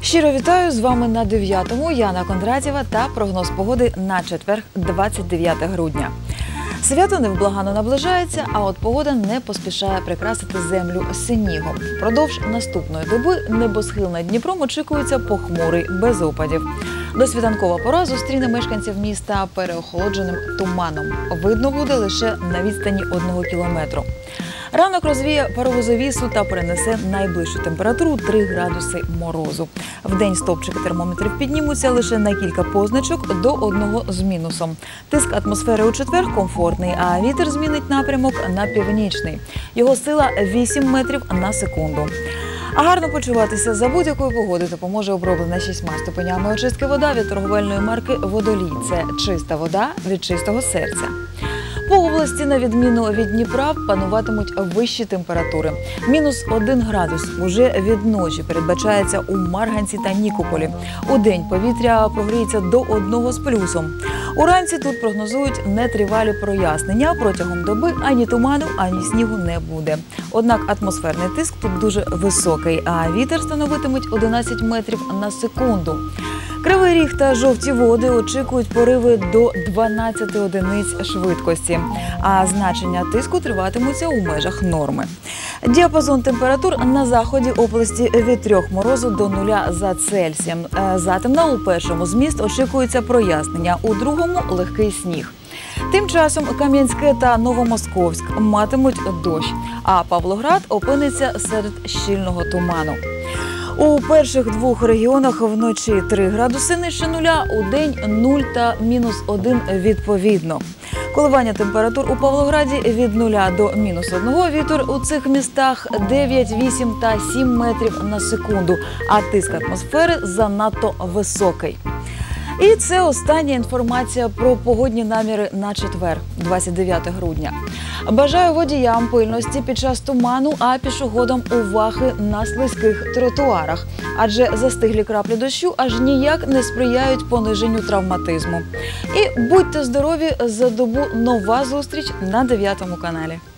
Щиро вітаю, з вами на 9-му Яна Кондратєва та прогноз погоди на четвер, 29 грудня. Свято невблагано наближається, а от погода не поспішає прикрасити землю снігом. Впродовж наступної доби небосхил над Дніпром очікується похмурий, без опадів. Досвітанкова пора зустріне мешканців міста переохолодженим туманом. Видно буде лише на відстані 1 кілометру. Ранок розвіє паровозовісу та перенесе найближчу температуру 3 градуси морозу. Вдень стовпчики термометрів піднімуться лише на кілька позначок до 1 з мінусом. Тиск атмосфери у четвер комфортний, а вітер змінить напрямок на північний. Його сила 8 метрів на секунду. А гарно почуватися за будь-якої погоди допоможе оброблена 6 ступенями очистки вода від торговельної марки «Водолій». Це чиста вода від чистого серця. По області, на відміну від Дніпра, пануватимуть вищі температури. Мінус 1 градус уже від ночі передбачається у Марганці та Нікополі. Удень повітря прогріється до 1 з плюсом. Уранці тут прогнозують нетривалі прояснення. Протягом доби ані туману, ані снігу не буде. Однак атмосферний тиск тут дуже високий, а вітер становитимуть 11 метрів на секунду. Кривий Ріг та Жовті Води очікують пориви до 12 одиниць швидкості, а значення тиску триватимуться у межах норми. Діапазон температур на заході області від 3 морозу до 0 за Цельсієм. Затемно у першому з міст очікується прояснення, у другому – легкий сніг. Тим часом Кам'янське та Новомосковськ матимуть дощ, а Павлоград опиниться серед щільного туману. У перших 2 регіонах вночі 3 градуси нижче нуля, у день 0 та мінус 1 відповідно. Коливання температур у Павлограді від 0 до мінус 1, вітер у цих містах 9, 8 та 7 метрів на секунду, а тиск атмосфери занадто високий. І це остання інформація про погодні наміри на четвер, 29 грудня. Бажаю водіям пильності під час туману, а пішоходам уваги на слизьких тротуарах. Адже застиглі краплі дощу аж ніяк не сприяють пониженню травматизму. І будьте здорові, за добу нова зустріч на 9-му каналі.